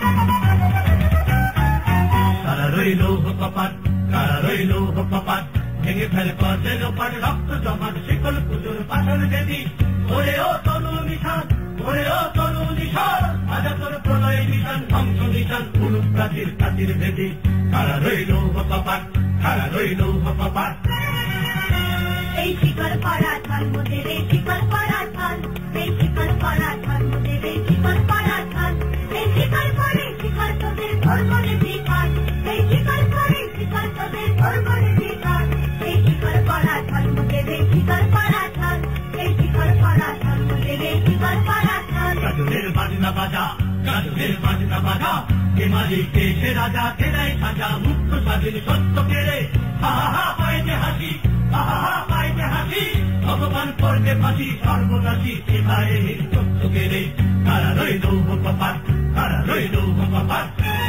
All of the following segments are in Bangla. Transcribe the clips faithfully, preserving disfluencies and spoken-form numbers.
কারা রইল কপাট, কারা রইল কপাট, ভেঙে ফেলে পথের ওপার রক্ত জমাট শিকল পুজোর পাথর বেদি। ওরে ও তরু নিশান, ওরে ও তরু নিশান, আজা তোর প্রলয় নিশান, ধ্বংস নিশান, পুরুষ প্রাচীর প্রাচীর বেদি। কারা রইল কপাট, কারা রইল কপাট। এই শিকল পরা ধর্মদের, এই শিকল পরা ধন, এই শিকল পরা ধর্মদের, এই শিকল পরা ধন, এই শিকল পরে শিকল তোদের ধর্মরে বিকার, এই শিকল পরে শিকল তোদের ধর্মরে বিকার, এই শিকল পরা ধর্মদের, এই শিকল পরা ধন, এই শিকল পরা ধর্মদের, এই শিকল পরা ধন। গাজনের বাজনা বাজা, গাজনের বাজনা বাজা, কে মালিক কে সে রাজা, কে দেয় সাজা, মুক্ত স্বাধীন সত্য কেড়ে। হা হা হা পায় যে হাসি, হা হা হা পায় যে হাসি, ভগবান করবে ফাঁসি সর্বনাশী, সে বাহিনীর সত্য কেড়ে। কারা রইল কপাট, কারা রইল কপাট।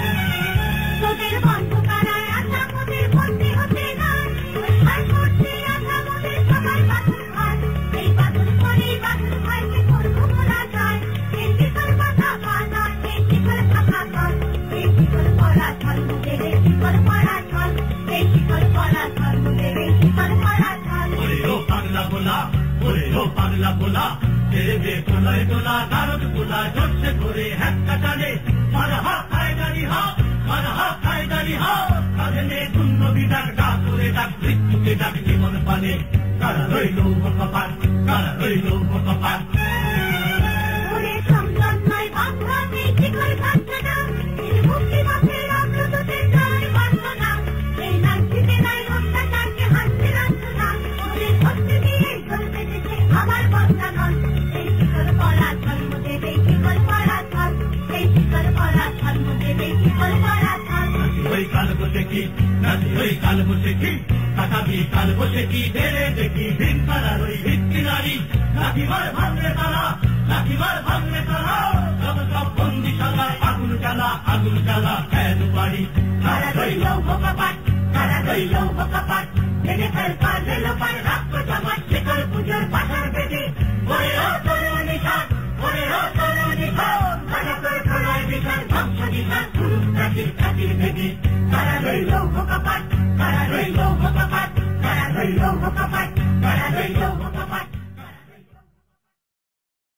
তোদের বন্ধ কারায় আশা মোদের বন্দী হতে নাই, ওই আর করছে আশা মোদের সবাই বাছুর খায়, এই বাছুর করে বাছুর খাইতে করবো বলা যায়, এই শিকল কথা বানা, এই শিকল থাকা ধন, এই শিকল পরা ধর্মদের, এই শিকল পরা ধন, এই শিকল পরা ধর্মদের, এই শিকল পরা ধন। ওরে ও পাগলা বোলা, ওরে ও পাগলা বোলা, ছেড়ে দে প্রলয় তোলা, নারদ গোলা জোরসে করে হ্যাক্কা টানে। মার হা খায় দাঁড়ি হা, মার হা খায় দাঁড়ি হা, কাঁধে নে শূন্য বিদাক, ডাক করে ডাক মৃত্যুকে ডাক জীবন পানে। কারা রইল কপাট, কারা রইল কপাট। ওরে সংযম নয় বাঁধা, এই শিকল ভাঙছে না, এই মুক্তি পথের অগ্রদূতের জয় বাঁধলো না, এই নাচিতে নাই অত্যাচারকে হাসতে রাখতো না, ওরে সত্যি দিয়ে ঝোল বেঁধেছে আমার বন্ধা নন, এই শিকল পরা ধর্মদের, এই শিকল পরা ধন, এই শিকল পরা ধর্মদের, এই শিকল পরা ধন। নাচি ওই কাল বসে কি, নাচি ওই কাল বসে কি, কাটাবি কাল বসে কি, বেড়ে দেখি ভিন পাড়ার ওই ভিত্তি নারী। লাঠিমার ভাঙলে তারা, লাঠিমার ভাঙলে তারা, সব সব বন্দিশালায় আগুন জ্বালা, আগুন জ্বালা ফেল বাড়ি। কারা রইল কপাট, কারা রইল কপাট, ভেঙে ফেল পার রেল পার রক্ত জমাট শিকল পুজোর পাথর বেদি। ওরে ও তরু নিশান, ওরে ও তরু নিশান, আজা তোর প্রলয় নিশান, ধ্বংস নিশান, পুরুষ প্রাচীর প্রাচীর বেদি।